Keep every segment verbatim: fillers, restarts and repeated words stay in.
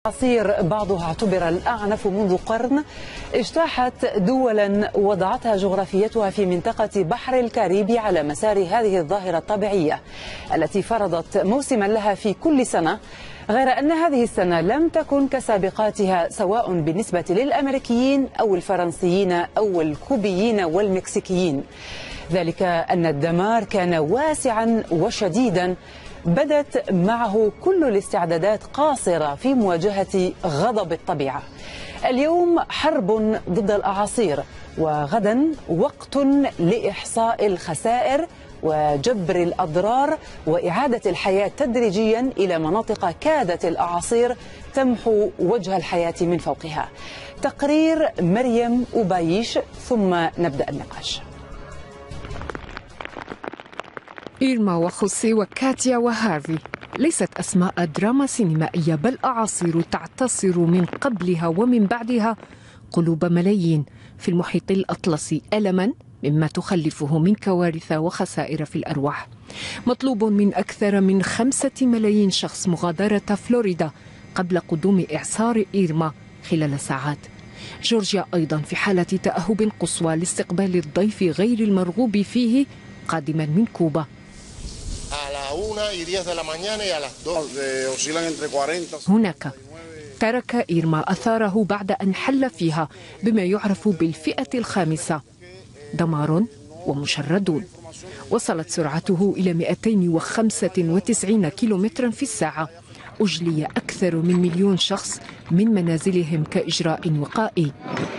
عصير بعضها اعتبر الأعنف منذ قرن اجتاحت دولا وضعتها جغرافيتها في منطقة بحر الكاريبي على مسار هذه الظاهرة الطبيعية التي فرضت موسما لها في كل سنة، غير أن هذه السنة لم تكن كسابقاتها سواء بالنسبة للأمريكيين أو الفرنسيين أو الكوبيين والمكسيكيين. ذلك أن الدمار كان واسعا وشديدا، بدت معه كل الاستعدادات قاصرة في مواجهة غضب الطبيعة. اليوم حرب ضد الأعاصير، وغدا وقت لإحصاء الخسائر وجبر الأضرار وإعادة الحياة تدريجيا إلى مناطق كادت الأعاصير تمحو وجه الحياة من فوقها. تقرير مريم أوبايش ثم نبدأ النقاش. إيرما وخوسي وكاتيا وهارفي ليست أسماء دراما سينمائية، بل أعاصير تعتصر من قبلها ومن بعدها قلوب ملايين في المحيط الأطلسي ألما مما تخلفه من كوارث وخسائر في الأرواح. مطلوب من أكثر من خمسة ملايين شخص مغادرة فلوريدا قبل قدوم إعصار إيرما خلال ساعات. جورجيا أيضا في حالة تأهب قصوى لاستقبال الضيف غير المرغوب فيه قادما من كوبا. هناك ترك إيرما أثاره بعد أن حل فيها بما يعرف بالفئة الخامسة. دمار ومشردون. وصلت سرعته إلى مئتين وخمسة وتسعين كيلومترا في الساعة. أجلي أكثر من مليون شخص من منازلهم كإجراء وقائي.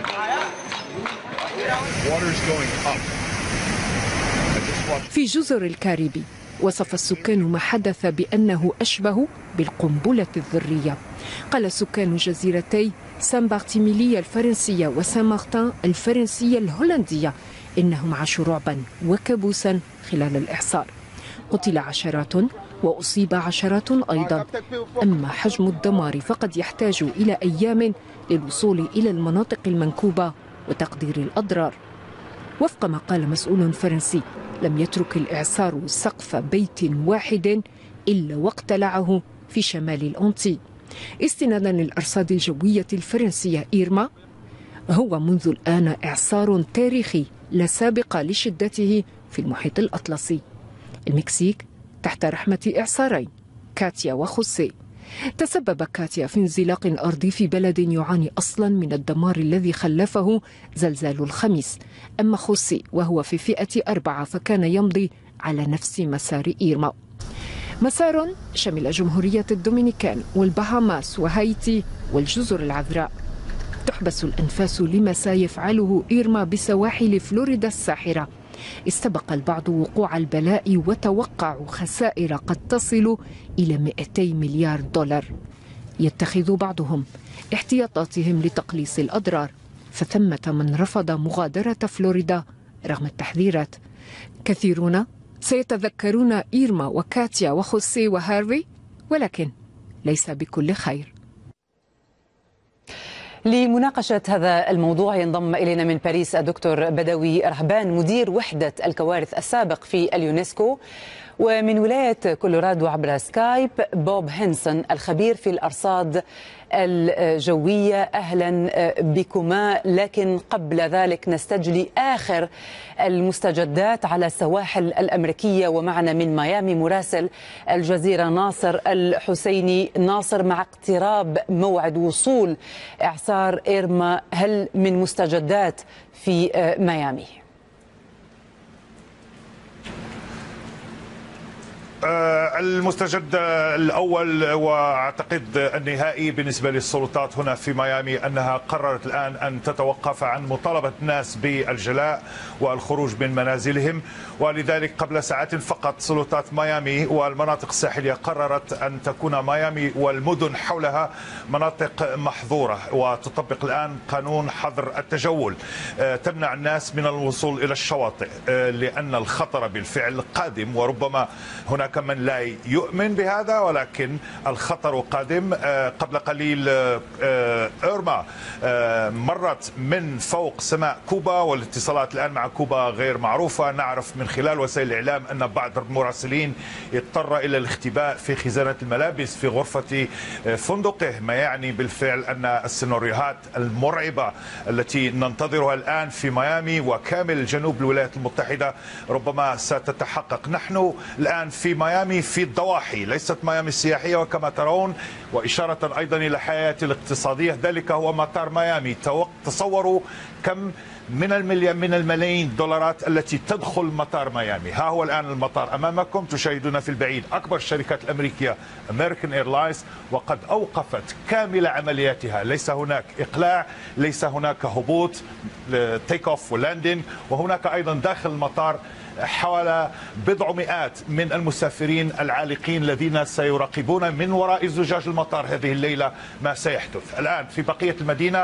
في جزر الكاريبي وصف السكان ما حدث بأنه أشبه بالقنبلة الذرية. قال سكان جزيرتي سان بارتيميلية الفرنسية وسان مارتان الفرنسية الهولندية إنهم عاشوا رعبا وكابوسا خلال الإعصار. قتل عشرات وأصيب عشرات أيضا. أما حجم الدمار فقد يحتاج إلى أيام للوصول إلى المناطق المنكوبة وتقدير الأضرار. وفق ما قال مسؤول فرنسي، لم يترك الإعصار سقف بيت واحد إلا واقتلعه في شمال الأنتي. استنادا للأرصاد الجوية الفرنسية، إيرما هو منذ الآن إعصار تاريخي لا سابق لشدته في المحيط الأطلسي. المكسيك تحت رحمة إعصارين كاتيا وخوسي. تسبب كاتيا في انزلاق أرضي في بلد يعاني أصلا من الدمار الذي خلفه زلزال الخميس. أما خوسي وهو في فئة أربعة فكان يمضي على نفس مسار إيرما، مسار شمل جمهورية الدومينيكان والبهاماس وهايتي والجزر العذراء. تحبس الأنفاس لما سيفعله إيرما بسواحل فلوريدا الساحرة. استبق البعض وقوع البلاء وتوقعوا خسائر قد تصل إلى مئتي مليار دولار. يتخذ بعضهم احتياطاتهم لتقليص الأضرار، فثمة من رفض مغادرة فلوريدا رغم التحذيرات. كثيرون سيتذكرون إيرما وكاتيا وخوسي وهارفي، ولكن ليس بكل خير. لمناقشة هذا الموضوع ينضم إلينا من باريس الدكتور بدوي رهبان، مدير وحدة الكوارث السابق في اليونسكو، ومن ولاية كولورادو عبر سكايب بوب هنسون الخبير في الأرصاد الجوية. أهلا بكما. لكن قبل ذلك نستجلي آخر المستجدات على السواحل الأمريكية، ومعنا من ميامي مراسل الجزيرة ناصر الحسيني. ناصر، مع اقتراب موعد وصول إعصار إيرما، هل من مستجدات في ميامي؟ المستجد الأول واعتقد النهائي بالنسبة للسلطات هنا في ميامي أنها قررت الآن أن تتوقف عن مطالبة الناس بالجلاء والخروج من منازلهم، ولذلك قبل ساعات فقط سلطات ميامي والمناطق الساحلية قررت أن تكون ميامي والمدن حولها مناطق محظورة، وتطبق الآن قانون حظر التجول. تمنع الناس من الوصول إلى الشواطئ لأن الخطر بالفعل قادم، وربما هناك هناك من لا يؤمن بهذا، ولكن الخطر قادم. قبل قليل إيرما مرت من فوق سماء كوبا، والاتصالات الآن مع كوبا غير معروفة. نعرف من خلال وسائل الإعلام أن بعض المراسلين اضطر إلى الاختباء في خزانة الملابس في غرفة فندقه، ما يعني بالفعل أن السيناريوهات المرعبة التي ننتظرها الآن في ميامي وكامل جنوب الولايات المتحدة ربما ستتحقق. نحن الآن في ميامي في الضواحي، ليست ميامي السياحية وكما ترون، وإشارة أيضا إلى حياتي الاقتصادية. ذلك هو مطار ميامي. تصوروا كم من المليون من الملايين الدولارات التي تدخل مطار ميامي. ها هو الآن المطار أمامكم، تشاهدون في البعيد أكبر الشركات الأمريكية أمريكان إيرلاينز، وقد أوقفت كامل عملياتها. ليس هناك إقلاع، ليس هناك هبوط تيك أوف ولاندين، وهناك أيضا داخل المطار حوالي بضع مئات من المسافرين العالقين الذين سيراقبون من وراء زجاج المطار هذه الليلة ما سيحدث. الآن في بقية المدينة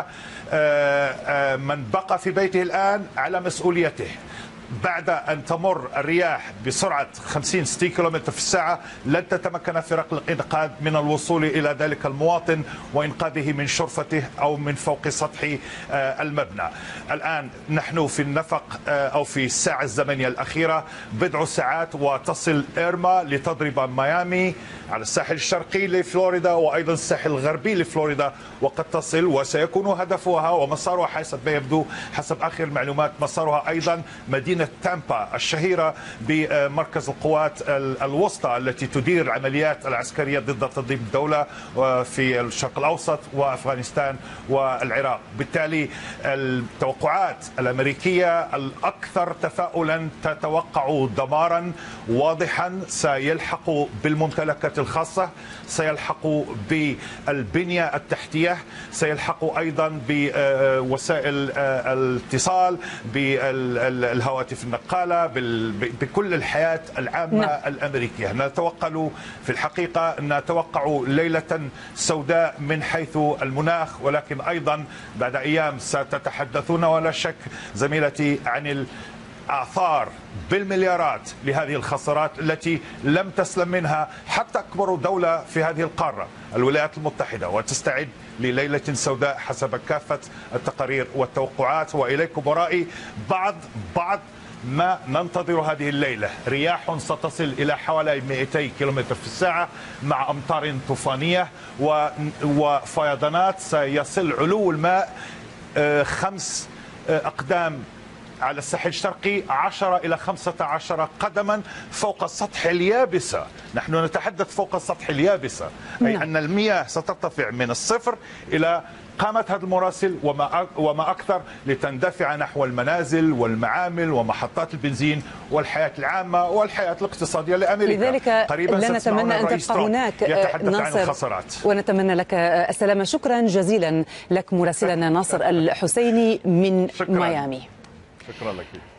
من بقى في بيته الآن على مسؤوليته. بعد أن تمر الرياح بسرعة خمسين ستين كيلومتر في الساعة لن تتمكن فرق الإنقاذ من الوصول إلى ذلك المواطن وإنقاذه من شرفته أو من فوق سطح المبنى. الآن نحن في النفق أو في الساعة الزمنية الأخيرة بضع ساعات وتصل إيرما لتضرب ميامي على الساحل الشرقي لفلوريدا وأيضا الساحل الغربي لفلوريدا، وقد تصل وسيكون هدفها ومسارها حسب ما يبدو حسب آخر المعلومات مسارها أيضا مدينة تامبا الشهيرة بمركز القوات الوسطى التي تدير العمليات العسكرية ضد تنظيم الدولة في الشرق الأوسط وأفغانستان والعراق. بالتالي التوقعات الأمريكية الأكثر تفاؤلا تتوقع دمارا واضحا سيلحق بالممتلكات الخاصة، سيلحق بالبنية التحتية، سيلحق أيضا بوسائل الاتصال، بالهواتف النقالة، بكل الحياة العامة نعم. الأمريكية. نتوقع في الحقيقة نتوقع ليلة سوداء من حيث المناخ، ولكن أيضا بعد أيام ستتحدثون ولا شك زميلتي عن آثار بالمليارات لهذه الخسارات التي لم تسلم منها حتى أكبر دولة في هذه القارة الولايات المتحدة، وتستعد لليلة سوداء حسب كافة التقارير والتوقعات. وإليكم ورائي بعض بعض ما ننتظر هذه الليلة. رياح ستصل إلى حوالي مئتي كيلومتر في الساعة مع أمطار طوفانية وفيضانات. سيصل علو الماء خمس أقدام على الساحل الشرقي، عشرة إلى خمسة عشر قدما فوق السطح اليابسة. نحن نتحدث فوق السطح اليابسة، أي أن المياه سترتفع من الصفر إلى قامت هذا المراسل وما وما أكثر لتندفع نحو المنازل والمعامل ومحطات البنزين والحياة العامة والحياة الاقتصادية لأمريكا. لذلك قريبا لا نتمنى أن تبقى هناك يتحدث عن الخسارات، ونتمنى لك السلامة. شكرا جزيلا لك مراسلنا ناصر الحسيني من شكرا. ميامي. شكرا لك.